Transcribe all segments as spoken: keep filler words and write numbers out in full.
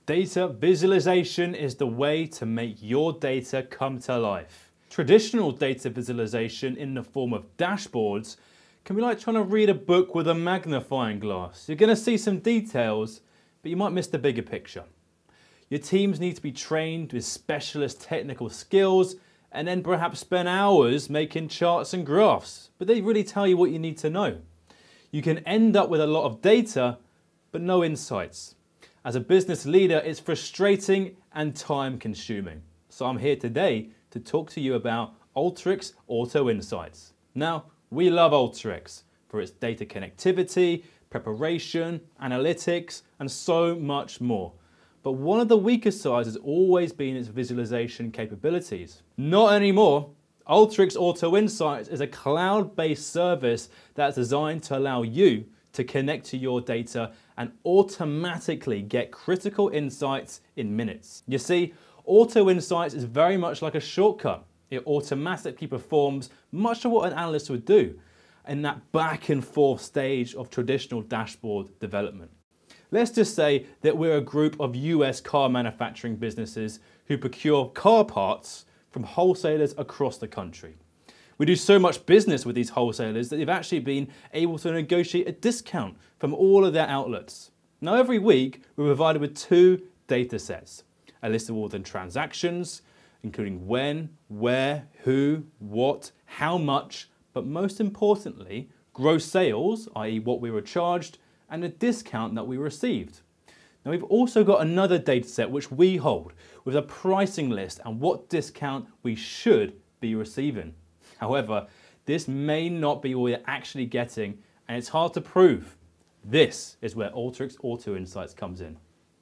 Data visualization is the way to make your data come to life. Traditional data visualization in the form of dashboards can be like trying to read a book with a magnifying glass. You're going to see some details, but you might miss the bigger picture. Your teams need to be trained with specialist technical skills and then perhaps spend hours making charts and graphs, but they really tell you what you need to know. You can end up with a lot of data, but no insights. As a business leader, it's frustrating and time consuming. So I'm here today to talk to you about Alteryx Auto Insights. Now, we love Alteryx for its data connectivity, preparation, analytics, and so much more. But one of the weaker sides has always been its visualization capabilities. Not anymore. Alteryx Auto Insights is a cloud-based service that's designed to allow you to connect to your data and automatically get critical insights in minutes. You see, Auto Insights is very much like a shortcut. It automatically performs much of what an analyst would do in that back and forth stage of traditional dashboard development. Let's just say that we're a group of U S car manufacturing businesses who procure car parts from wholesalers across the country. We do so much business with these wholesalers that they've actually been able to negotiate a discount from all of their outlets. Now every week we're provided with two data sets, a list of all the transactions, including when, where, who, what, how much, but most importantly, gross sales, that is what we were charged, and the discount that we received. Now we've also got another data set which we hold with a pricing list and what discount we should be receiving. However, this may not be all you're actually getting and it's hard to prove. This is where Alteryx Auto Insights comes in.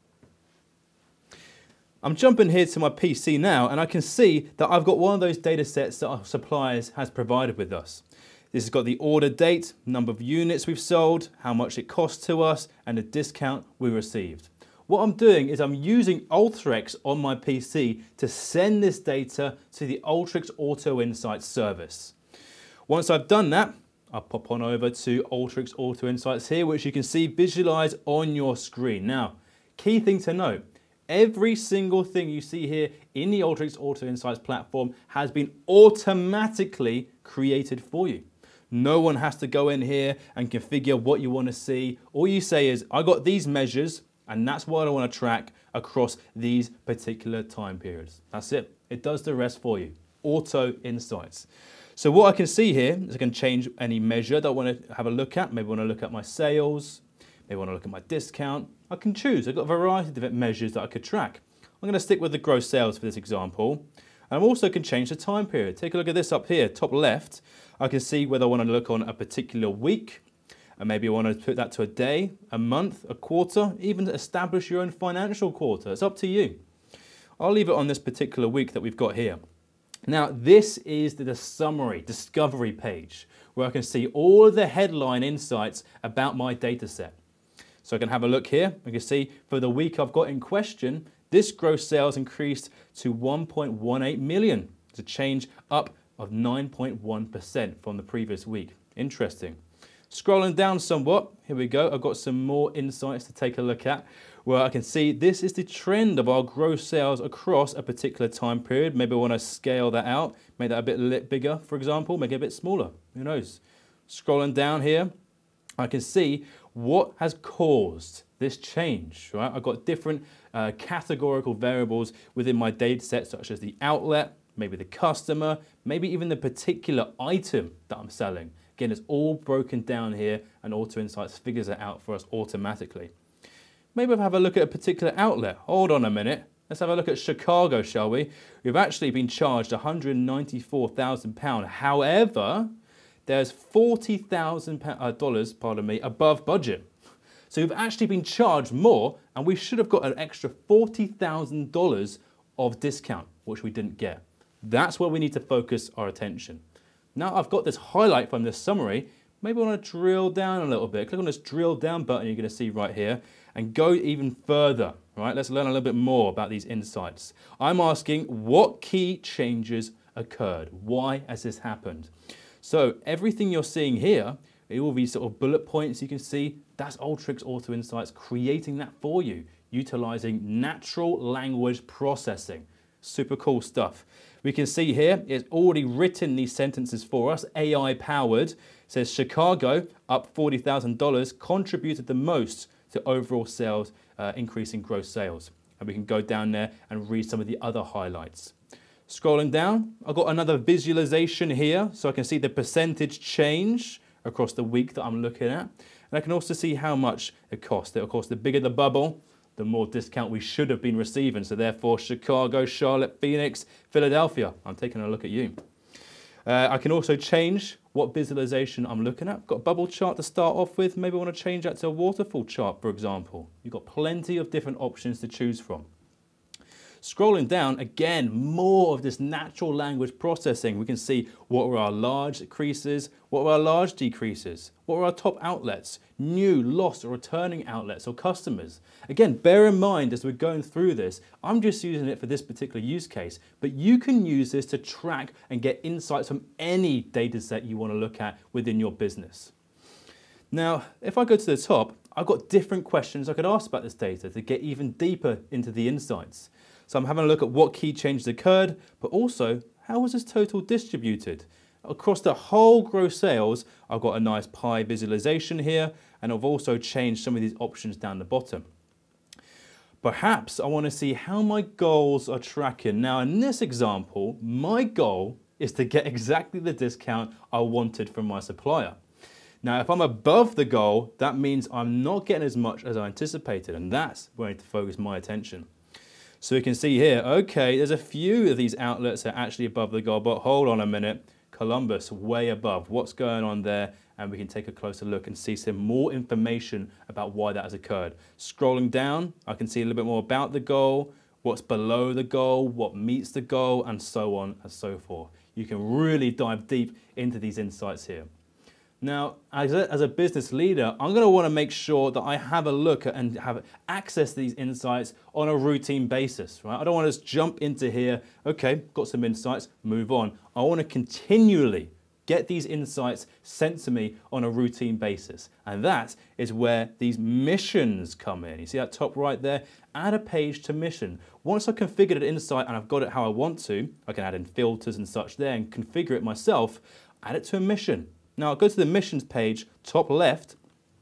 I'm jumping here to my P C now and I can see that I've got one of those data sets that our suppliers has provided with us. This has got the order date, number of units we've sold, how much it cost to us, and the discount we received. What I'm doing is I'm using Alteryx on my P C to send this data to the Alteryx Auto Insights service. Once I've done that, I'll pop on over to Alteryx Auto Insights here, which you can see visualized on your screen. Now, key thing to note, every single thing you see here in the Alteryx Auto Insights platform has been automatically created for you. No one has to go in here and configure what you want to see. All you say is, I got these measures and that's what I want to track across these particular time periods. That's it. It does the rest for you. Auto Insights. So what I can see here is I can change any measure that I want to have a look at. Maybe I want to look at my sales. Maybe I want to look at my discount. I can choose. I've got a variety of different measures that I could track. I'm going to stick with the gross sales for this example. And I also can change the time period. Take a look at this up here, top left. I can see whether I want to look on a particular week, and maybe I want to put that to a day, a month, a quarter, even establish your own financial quarter. It's up to you. I'll leave it on this particular week that we've got here. Now, this is the summary, discovery page, where I can see all of the headline insights about my data set. So I can have a look here. I can see for the week I've got in question, this gross sales increased to one point one eight million. It's a change up of nine point one percent from the previous week. Interesting. Scrolling down somewhat, here we go. I've got some more insights to take a look at where I can see this is the trend of our gross sales across a particular time period. Maybe I want to scale that out, make that a bit bigger, for example, make it a bit smaller. Who knows? Scrolling down here, I can see what has caused this change, right? I've got different uh, categorical variables within my data set, such as the outlet, maybe the customer, maybe even the particular item that I'm selling. Again, it's all broken down here and Auto Insights figures it out for us automatically. Maybe I'll have a look at a particular outlet. Hold on a minute. Let's have a look at Chicago, shall we? We've actually been charged one hundred ninety-four thousand pounds. However, there's forty thousand dollars, pardon me, above budget. So we've actually been charged more and we should have got an extra forty thousand dollars of discount, which we didn't get. That's where we need to focus our attention. Now I've got this highlight from this summary, maybe I want to drill down a little bit. Click on this drill down button you're going to see right here and go even further. Right? Let's learn a little bit more about these insights. I'm asking what key changes occurred? Why has this happened? So everything you're seeing here, all these sort of bullet points you can see, that's Alteryx Auto Insights creating that for you. utilizing natural language processing. Super cool stuff. We can see here, it's already written these sentences for us, A I powered. It says Chicago, up forty thousand dollars, contributed the most to overall sales, uh, increase in gross sales. And we can go down there and read some of the other highlights. Scrolling down, I've got another visualization here, so I can see the percentage change across the week that I'm looking at. And I can also see how much it cost. Of course, the bigger the bubble, the more discount we should have been receiving. So therefore, Chicago, Charlotte, Phoenix, Philadelphia. I'm taking a look at you. Uh, I can also change what visualization I'm looking at. I've got a bubble chart to start off with. Maybe I want to change that to a waterfall chart, for example. You've got plenty of different options to choose from. Scrolling down, again, more of this natural language processing. We can see what were our large increases, what were our large decreases, what were our top outlets, new, lost, or returning outlets or customers. Again, bear in mind as we're going through this, I'm just using it for this particular use case, but you can use this to track and get insights from any data set you want to look at within your business. Now, if I go to the top, I've got different questions I could ask about this data to get even deeper into the insights. So I'm having a look at what key changes occurred, but also how was this total distributed? Across the whole gross sales, I've got a nice pie visualization here, and I've also changed some of these options down the bottom. Perhaps I want to see how my goals are tracking. Now in this example, my goal is to get exactly the discount I wanted from my supplier. Now if I'm above the goal, that means I'm not getting as much as I anticipated, and that's where I need to focus my attention. So you can see here, okay, there's a few of these outlets that are actually above the goal, but hold on a minute, Columbus, way above. What's going on there? And we can take a closer look and see some more information about why that has occurred. Scrolling down, I can see a little bit more about the goal, what's below the goal, what meets the goal, and so on and so forth. You can really dive deep into these insights here. Now, as a, as a business leader, I'm going to want to make sure that I have a look at and have access to these insights on a routine basis, right? I don't want to just jump into here, okay, got some insights, move on. I want to continually get these insights sent to me on a routine basis. And that is where these missions come in. You see that top right there? Add a page to mission. Once I've configured an insight and I've got it how I want to, I can add in filters and such there and configure it myself, add it to a mission. Now I'll go to the missions page, top left,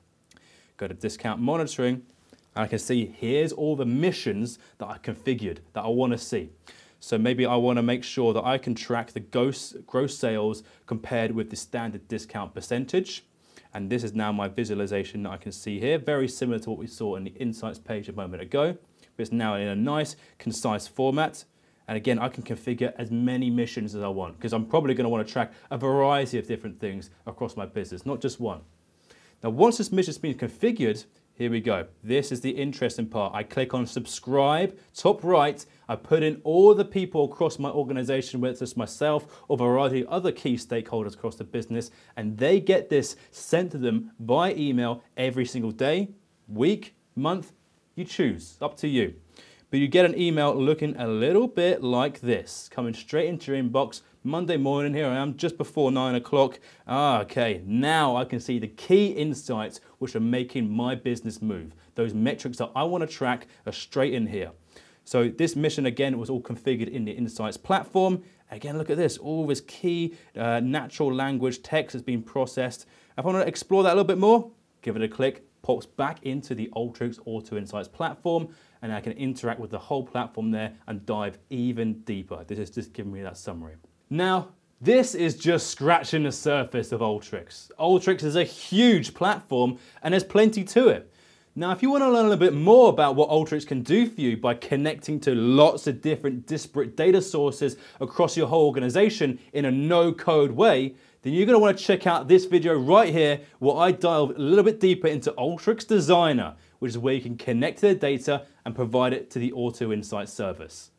go to discount monitoring, and I can see here's all the missions that I configured that I want to see. So maybe I want to make sure that I can track the gross, gross sales compared with the standard discount percentage. And this is now my visualization that I can see here, very similar to what we saw in the insights page a moment ago, but it's now in a nice, concise format. And again, I can configure as many missions as I want, because I'm probably going to want to track a variety of different things across my business, not just one. Now, once this mission's been configured, here we go. This is the interesting part. I click on subscribe, top right. I put in all the people across my organization, whether it's myself or a variety of other key stakeholders across the business, and they get this sent to them by email every single day, week, month. You choose, up to you. But you get an email looking a little bit like this, coming straight into your inbox. Monday morning, here I am, just before nine o'clock. Ah, okay, now I can see the key insights which are making my business move. Those metrics that I want to track are straight in here. So this mission, again, was all configured in the Insights platform. Again, look at this, all this key uh, natural language text has been processed. If I want to explore that a little bit more, give it a click, pops back into the Alteryx Auto Insights platform, and I can interact with the whole platform there and dive even deeper. This is just giving me that summary. Now, this is just scratching the surface of Alteryx. Alteryx is a huge platform and there's plenty to it. Now, if you want to learn a little bit more about what Alteryx can do for you by connecting to lots of different disparate data sources across your whole organization in a no-code way, then you're going to want to check out this video right here where I dive a little bit deeper into Alteryx Designer, which is where you can connect to the data and provide it to the Auto Insights service.